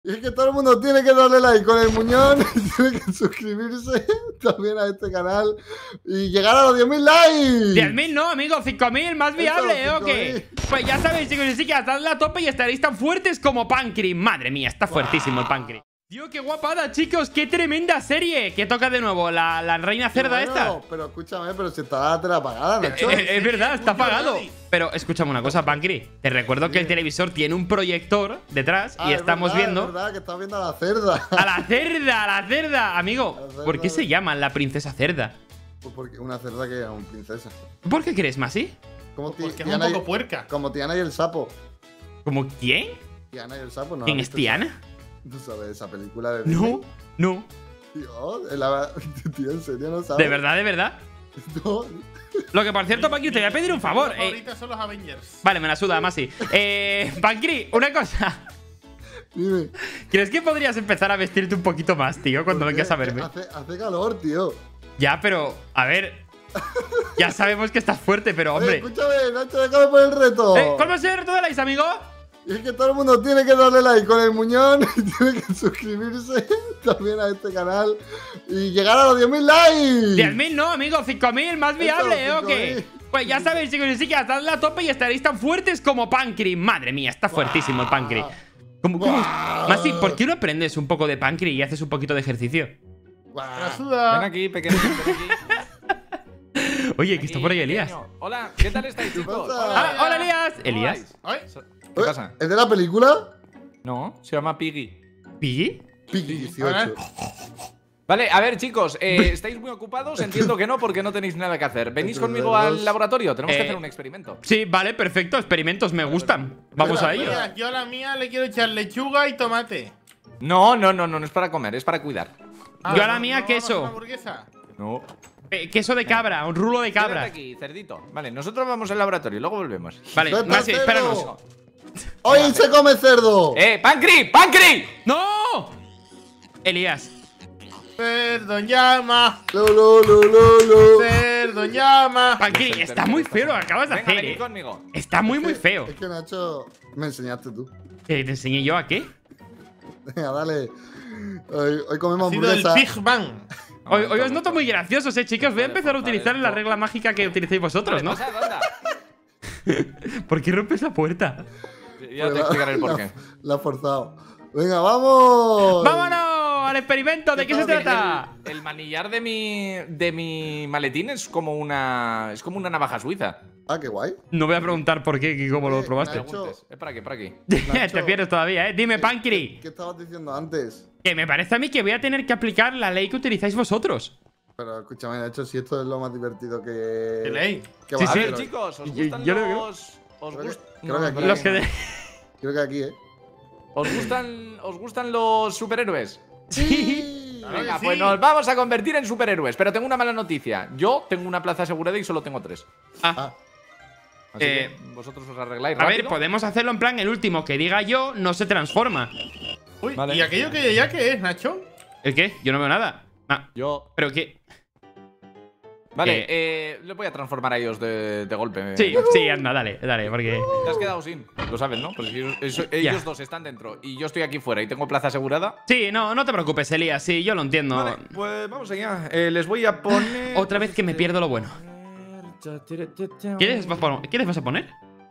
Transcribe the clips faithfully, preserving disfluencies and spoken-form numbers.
Y es que todo el mundo tiene que darle like con el muñón, tiene que suscribirse también a este canal y llegar a los diez mil likes. diez mil no, amigo, cinco mil, más viable, ¿eh? ¿O qué? Pues ya sabéis, chicos, y sí que hasta la tope y estaréis tan fuertes como Pancri. Madre mía, está fuertísimo el Pancri. Tío, qué guapada, chicos, qué tremenda serie. ¿Qué toca de nuevo? ¿La, la reina cerda bueno, esta? Pero escúchame, pero si está la tela apagada, Nacho. Eh, eh, es verdad, está apagado. Pero escúchame una cosa, Pancri. Te recuerdo que el televisor tiene un proyector detrás Ah, y es estamos verdad, viendo… Es verdad, que estás viendo a la cerda. ¡A la cerda, a la cerda! Amigo, La cerda. ¿por qué se llama la princesa cerda? Pues porque una cerda que es una princesa. ¿Por qué crees, Masi? Como ti- Porque es un Tiana y- poco puerca. Como Tiana y el sapo. ¿Como quién? Tiana y el sapo, ¿no? ¿Quién has es visto Tiana? esa- ¿Tú sabes esa película de Disney? No, no. Tío, en la- tío, en serio no sabes. ¿De verdad, de verdad? No. Lo que, por cierto, Pancri, te voy a pedir un favor. Mis eh, favoritas son los Avengers. Vale, me la suda, Masi. Eh, Pancri, una cosa. Dime. ¿Crees que podrías empezar a vestirte un poquito más, tío, cuando ¿por qué? vengas a verme? Hace, hace calor, tío. Ya, pero, a ver. Ya sabemos que estás fuerte, pero, Oye, hombre. escúchame, Nacho, déjame por el reto. Eh, ¿Cómo es el reto de likes, amigo? Y es que todo el mundo tiene que darle like con el muñón y tiene que suscribirse también a este canal y llegar a los diez mil likes. diez mil no, amigo, cinco mil, más viable, ¿eh? ¿O cinco qué? mil. Pues ya sabéis, chicos, y sí que hasta la tope y estaréis tan fuertes como Pancri. Madre mía, está fuertísimo el Pancri. ¿Cómo, cómo? Buah. Masi, ¿por qué no aprendes un poco de Pancri y haces un poquito de ejercicio? Guau. La suda. Ven aquí, pequeño. Ven aquí. Oye, que está por ahí Elías. Pequeño. Hola, ¿qué tal estáis, chicos? pasa? Ah, hola, Elías. ¿Elías? Ay, ¿Qué pasa? ¿Es de la película? No, se llama Piggy. ¿Piggy? Piggy dieciocho. Vale, a ver, chicos, eh, ¿estáis muy ocupados? Entiendo que no, porque no tenéis nada que hacer. ¿Venís conmigo al laboratorio? Tenemos que Eh, hacer un experimento. Sí, vale, perfecto. Experimentos me gustan. Vamos a ello. Mira, yo a la mía le quiero echar lechuga y tomate. No, no, no, no, no es para comer, es para cuidar. Ah, Yo a la ¿no- mía, no vamos a queso. una hamburguesa? No. Eh, queso de cabra, un rulo de Quédate cabra. aquí, cerdito. Vale, nosotros vamos al laboratorio, luego volvemos. Vale, Suelta Masi, el espéranos. cerdo. Hoy se come cerdo. ¡Eh, Pancri! ¡Pancri! ¡No! Elías. Cerdo en llama. Lo, lo, lo, lo, lo. Cerdo en llama. Pancri, está muy feo lo que acabas de Venga, hacer, venid eh. conmigo. Está muy, muy feo. Es que Nacho, me enseñaste tú. ¿Te, te enseñé yo a qué? Venga, dale. Hoy, hoy comemos Ha sido el hamburguesa. Big Bang. Hoy, hoy os noto muy graciosos, eh, chicos. Voy a Vale, empezar a pues, utilizar vale, la esto- regla mágica que utilizáis vosotros, ¿no? Vale, pasad, anda. ¿Por qué rompes la puerta? Ya te explicaré el porqué. La, la ha forzado. Venga, vamos. ¡Vámonos al experimento! ¿De qué se trata? El, el manillar de mi de mi maletín es como una es como una navaja suiza. Ah, qué guay. No voy a preguntar por qué y cómo lo Eh, probaste. Nacho. Preguntes. Es para aquí, para aquí. Te pierdes todavía, ¿eh? Dime, ¿Qué, Pancri. qué estabas diciendo antes? Que me parece a mí que voy a tener que aplicar la ley que utilizáis vosotros. Pero escúchame, Nacho, si esto es lo más divertido que. ¿Qué ley? que Sí, va a sí. A hacer ver, hoy. chicos, ¿os Yo- gustan yo lo creo. los os, Creo que- gust- creo que aquí- no, Los que de… Creo que aquí, ¿eh? ¿Os gustan os gustan los superhéroes? Sí. Claro que Venga, sí. pues nos vamos a convertir en superhéroes, pero tengo una mala noticia. Yo tengo una plaza asegurada y solo tengo tres. Ah, Ah, Así Eh, que vosotros os arregláis a ver, rápido. podemos hacerlo en plan el último que diga yo no se transforma. Uy, Vale. ¿y aquello que ya qué es, Nacho? ¿El qué? Yo no veo nada. Ah, Yo. pero qué. Vale, Eh. eh, le voy a transformar a ellos de, de golpe. Sí, sí, anda, dale, dale, porque… Te has quedado sin. Lo sabes, ¿no? Porque ellos, eso- ellos dos están dentro y yo estoy aquí fuera y tengo plaza asegurada. Sí, no, no te preocupes, Elías, sí, yo lo entiendo. Vale, pues vamos allá. Eh, les voy a poner. Otra vez que me pierdo lo bueno. ¿Qué les vas a poner? ¿Qué les vas a poner?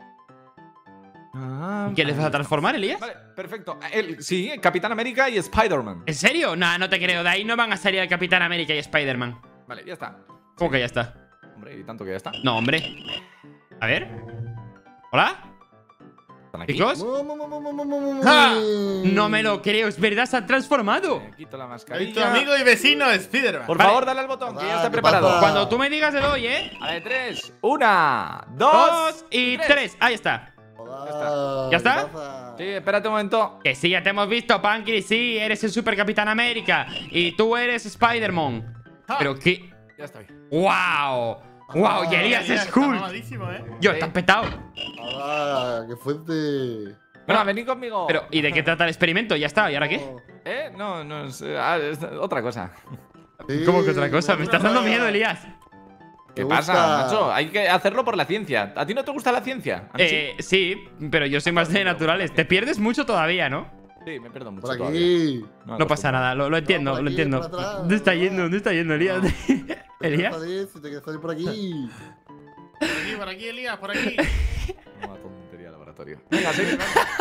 Ah, ¿Qué les vas a transformar, Elías? Vale, perfecto. El- sí, Capitán América y Spider-Man. ¿En serio? Nah, no te creo. De ahí no van a salir el Capitán América y Spider-Man. Vale, ya está. ¿Cómo que ya está? Hombre, y tanto que ya está. No, hombre. A ver. ¿Hola? ¿Están aquí? ¿Chicos? mu, mu, mu, mu, mu, mu, mu, mu. ¡Ja! No me lo creo, es verdad, se han transformado. Eh, quito la Ahí tu mascarilla. amigo y vecino Spiderman. Por Vale. favor, dale al botón, que ya Ah, está ¿qué preparado. pasa? Cuando tú me digas, le doy, ¿eh? Vale, tres. Una, dos, Dos y tres. Ahí está. Joder, ¿Ya está? ¿qué pasa? Sí, espérate un momento. Que sí, ya te hemos visto, Pancri. Sí, eres el Super Capitán América. Y tú eres Spider-Man. Ja. Pero qué. Ya estoy. ¡Wow! ¡Wow! Y Elías Elías es está cool. mamadísimo, ¿eh? Yo, Sí. estás petado. Ah, qué fuerte. Bueno, venid conmigo. Pero, ¿y de qué trata el experimento? Ya está, ¿y ahora qué? ¿Eh? No, no es, eh, ah, es otra cosa. Sí, ¿Cómo que otra cosa? Me estás dando gusta. miedo, Elías. ¿Qué Me pasa, gusta. Nacho? Hay que hacerlo por la ciencia. ¿A ti no te gusta la ciencia? ¿A mí sí? Eh, sí, pero yo soy más de naturales. Te pierdes mucho todavía, ¿no? Sí, me pierdo mucho Por todavía. aquí. No, No pasa nada, lo, lo entiendo, por aquí, lo entiendo. por atrás, ¿Dónde está por yendo? atrás. ¿Dónde está yendo, Elías? ¿Elías? Si te quieres salir por aquí. Por aquí, por aquí, Elías, por aquí. Una tontería de laboratorio. Venga, sí.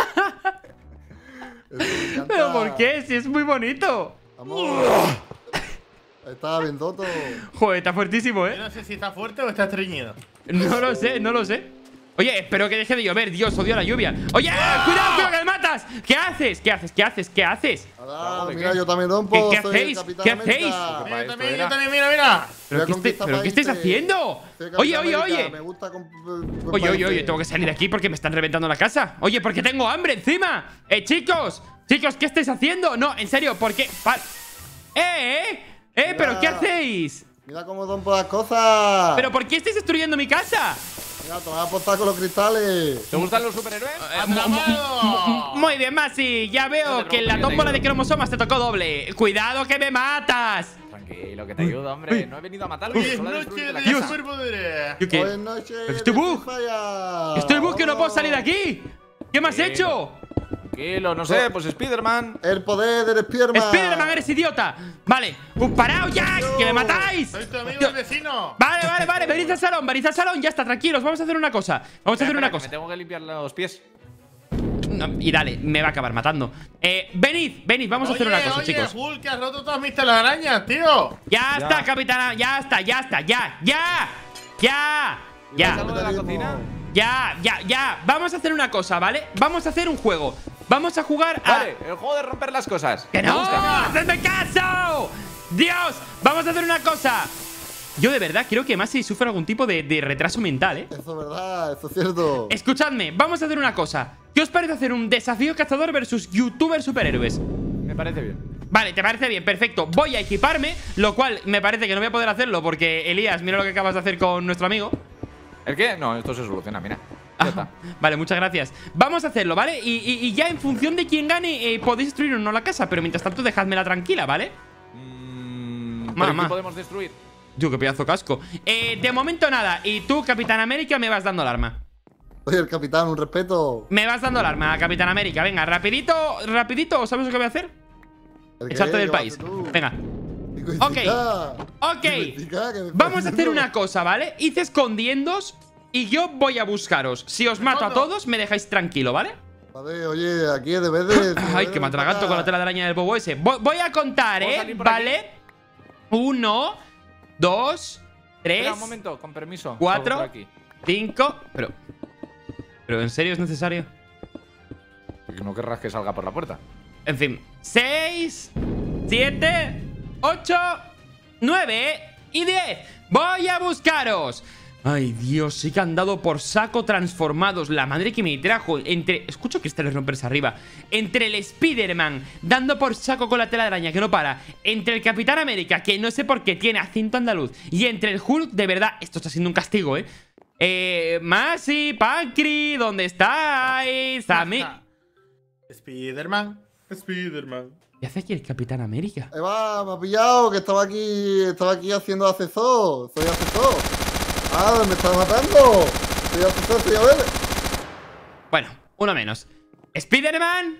Eso me encanta. ¿Pero por qué? Si es muy bonito. Vamos. Está bien toto. Joder, está fuertísimo, Yo ¿eh? no sé si está fuerte o está estreñido. No lo sé, no lo sé. Oye, espero que deje de llover. Dios, odio la lluvia. Oye, cuidado, cuidado, que me matas. ¿Qué haces? ¿Qué haces? ¿Qué haces? ¿Qué haces? Ahora, ¿de mira, qué? yo también rompo. ¿Qué- qué soy el hacéis? Capitán ¿Qué América. hacéis? Para Mira, esto también, era. yo también, mira, mira. ¿Pero, Voy a qué, este- conquistar ¿pero qué estáis países. haciendo? Soy el Oye, Capitán oye, América, oye. Me gusta con- Oye, oye, oye, tengo que salir de aquí porque me están reventando la casa. Oye, porque tengo hambre encima. Eh, chicos, chicos, ¿qué estáis haciendo? No, en serio, ¿por qué? Pa- ¡Eh, eh! ¡Eh, pero qué Mira. hacéis! Mira cómo rompo las cosas. ¿Pero por qué estáis destruyendo mi casa? Mira, te vas a apostar con los cristales. ¿Te gustan los superhéroes? ¡Atrapado! Muy bien, Masi, ya No veo te que en la preocupes, yo te tómbola de ayudo. cromosomas te tocó doble. ¡Cuidado que me matas! Tranquilo, que te ayudo, hombre. No he venido a matarlo, Hoy es solo a noche destruirte la de casa. superpoderes. ¿Yo qué? Buenas noches. estoy bug. Fire. ¡Estoy bug que no puedo salir de aquí! ¿Qué me has Sí, hecho? Tranquilo, no sé, pues Spiderman. El poder del Spiderman. ¡Spiderman, eres idiota! Vale, ¡un parado ya! ¡Que me matáis! Soy tu amigo el vecino. Vale, vale, vale, venid al salón, venid al salón, ya está, tranquilos, vamos a hacer una cosa. Vamos a hacer Espera, una que cosa. Me tengo que limpiar los pies. No, y dale, me va a acabar matando. Eh, venid, venid, vamos a hacer Oye, una cosa, oye, chicos. Hulk, que has roto todas mis telarañas, tío. Ya, Ya. está, capitana, ya está, ya está, ya, ya, ya, ¿Vas ya, algo de la cocina? ya, ya, ya. Vamos a hacer una cosa, ¿vale? Vamos a hacer un juego. Vamos a jugar a. Vale, el juego de romper las cosas. ¡Que Me no! gusta. ¡Hacedme caso! ¡Dios! Vamos a hacer una cosa. Yo de verdad creo que Masi sufre algún tipo de, de retraso mental, ¿eh? Eso es verdad, eso es cierto. Escuchadme, vamos a hacer una cosa. ¿Qué os parece hacer un desafío cazador versus youtuber superhéroes? Me parece bien. Vale, ¿te parece bien? Perfecto. Voy a equiparme, lo cual me parece que no voy a poder hacerlo porque, Elías, mira lo que acabas de hacer con nuestro amigo. ¿El qué? No, esto se soluciona, mira. Ya está. Vale, muchas gracias. Vamos a hacerlo, ¿vale? Y, y- y ya en función de quién gane, eh, podéis destruir o no la casa. Pero mientras tanto, dejádmela tranquila, ¿vale? Mm, ¿pero Mamá. qué podemos destruir? Yo, qué pedazo casco. Eh, de momento nada. Y tú, Capitán América, me vas dando el arma. Soy el capitán, un respeto. Me vas dando el arma, Capitán América. Venga, rapidito, rapidito. ¿Sabes lo que voy a hacer? ¿El qué? Echarte del ¿Qué vas a país. hacer tú? Venga. Egoística. Ok. Egoística, ¿qué me estás Vamos a hacer diciendo? una cosa, ¿vale? Id escondiéndos y yo voy a buscaros. Si os mato a Escondo. todos, me dejáis tranquilo, ¿vale? Vale, oye, aquí es de vez de. Ay, que me atraganto con la tela de araña del bobo ese. Vo- Voy a contar, ¿Puedo ¿eh? salir por ¿Vale? Uno, dos, tres, Espera un momento, con permiso. cuatro. Salgo por aquí. cinco. Pero. ¿Pero en serio es necesario? Porque no querrás que salga por la puerta. En fin. Seis, siete, ocho, nueve y diez. Voy a buscaros. Ay, Dios, sí que han dado por saco transformados. La madre que me trajo. Entre. Escucho cristales romperse arriba. Entre el Spider-Man dando por saco con la tela de araña que no para. Entre el Capitán América, que no sé por qué tiene acento andaluz. Y entre el Hulk, de verdad, esto está siendo un castigo, ¿eh? Eh. Masi, Pancri, ¿dónde estáis? A mí. Spiderman. Spiderman. ¿Qué hace aquí el Capitán América? Eva, me ha pillado, que estaba aquí. Estaba aquí haciendo asesor. Soy asesor. Ah, me estás matando. Soy asesor, soy a ver. Bueno, uno menos. ¿Spiderman?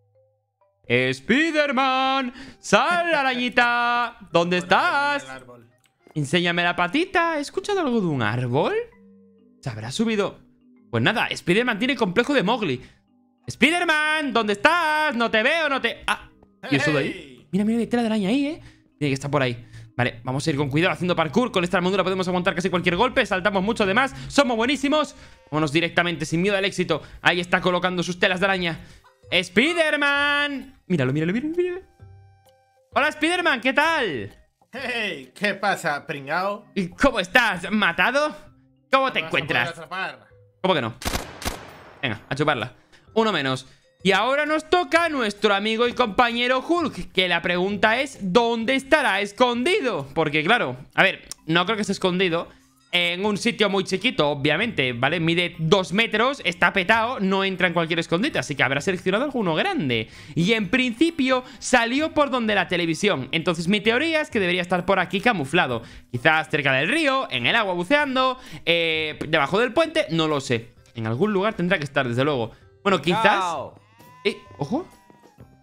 ¡Spiderman! ¡Sal, arañita! ¿Dónde estás? El árbol. Enséñame la patita. ¿He escuchado algo de un árbol? ¿Se habrá subido? Pues nada, Spiderman tiene complejo de Mowgli. ¡Spiderman! ¿Dónde estás? No te veo, no te... Ah, ¿y eso de ahí? Hey. Mira, mira, hay tela de araña ahí, ¿eh? Tiene que estar por ahí. Vale, vamos a ir con cuidado haciendo parkour. Con esta armadura podemos aguantar casi cualquier golpe. Saltamos mucho además. Somos buenísimos. Vámonos directamente, sin miedo al éxito. Ahí está colocando sus telas de araña. ¡Spiderman! Míralo, míralo, míralo, míralo. Hola, Spiderman, ¿qué tal? Hey, ¿qué pasa, pringao? ¿Y ¿Cómo estás? ¿Matado? ¿Cómo te ¿Me vas a poder encuentras? atrapar? ¿Cómo que no? Venga, a chuparla. Uno menos. Y ahora nos toca a nuestro amigo y compañero Hulk, que la pregunta es ¿dónde estará escondido? Porque claro, a ver, no creo que esté escondido en un sitio muy chiquito, obviamente, ¿vale? Mide dos metros, está petado, no entra en cualquier escondite, así que habrá seleccionado alguno grande. Y en principio salió por donde la televisión, entonces mi teoría es que debería estar por aquí camuflado. Quizás cerca del río, en el agua buceando, eh, debajo del puente, no lo sé. En algún lugar tendrá que estar, desde luego. Bueno, quizás... Chao. Eh, ojo.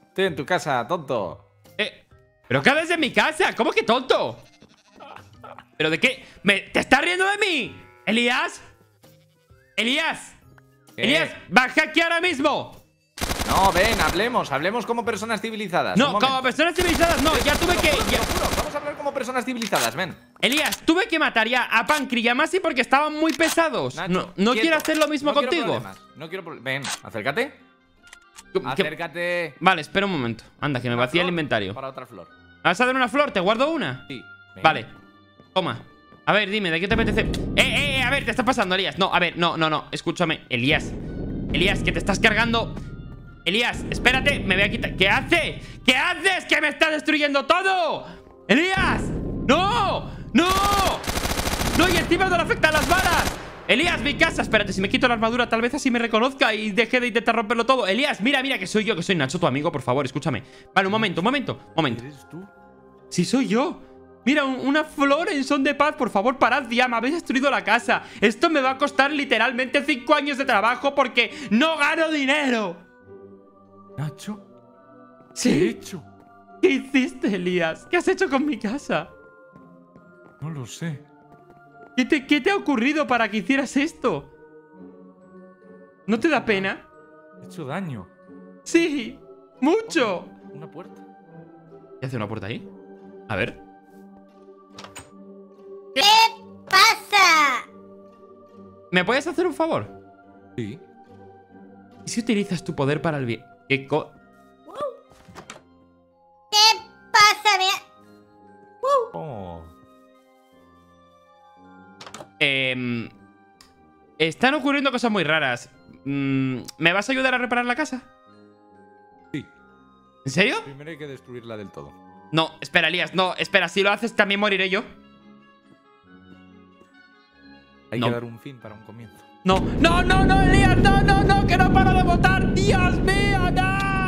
Estoy en tu casa, tonto. Eh, ¿pero qué haces en mi casa? ¿Cómo que tonto? ¿Pero de qué? ¿Me, ¿Te estás riendo de mí? ¿Elías? ¿Elías? ¿Qué? ¿Elías? ¡Baja aquí ahora mismo! No, ven, hablemos, hablemos como personas civilizadas. No, Un momento. como personas civilizadas, no, ya tuve que... Te lo ya- juro, vamos a hablar como personas civilizadas, ven. Elías, tuve que matar ya a Pancri y a Masi porque estaban muy pesados. Nacho, no no quieto. quiero hacer lo mismo No quiero contigo. problemas, No quiero problemas. Ven, acércate. ¿Qué- Acércate. Vale, espera un momento. Anda, que me Una vacía el flor inventario. Para otra flor. ¿Me vas a dar una flor? ¿Te guardo una? Sí. Ven. Vale. Toma. A ver, dime, ¿de qué te apetece? Eh, eh, eh, a ver, te está pasando, Elías. No, a ver, no, no, no. Escúchame, Elías. Elías, que te estás cargando. Elías, espérate, me voy a quitar. ¿Qué hace? ¿Qué haces? ¡Que me está destruyendo todo! ¡Elías! ¡No! ¡No! ¡No! Y encima no le afectan las balas. Elías, mi casa. Espérate, si me quito la armadura, tal vez así me reconozca y deje de intentar romperlo todo. Elías, mira, mira, que soy yo, que soy Nacho, tu amigo, por favor, escúchame. Vale, un momento, un momento, un momento. ¿Eres tú? Sí, soy yo. Mira, un- una flor en son de paz. Por favor, parad ya. Me habéis destruido la casa. Esto me va a costar literalmente cinco años de trabajo porque no gano dinero. Nacho, ¿qué he ¿Sí? hecho? ¿Qué hiciste, Elías? ¿Qué has hecho con mi casa? No lo sé. ¿Qué te, qué te ha ocurrido para que hicieras esto? ¿No te da pena? He hecho daño. Sí, mucho. Una puerta. ¿Qué hace una puerta ahí? A ver. ¡Pasa! ¿Me puedes hacer un favor? Sí. ¿Y si utilizas tu poder para el bien? ¿Qué co... ¿Qué pasa? Mira. Oh. Eh, están ocurriendo cosas muy raras. Mm, ¿Me vas a ayudar a reparar la casa? Sí. ¿En serio? Primero hay que destruirla del todo. No, espera, Elías, no, espera, si lo haces también moriré yo. Hay No. que dar un fin para un comienzo. No, no, no, no, Elías, no, no, no, que no paro de votar. Dios mío, no.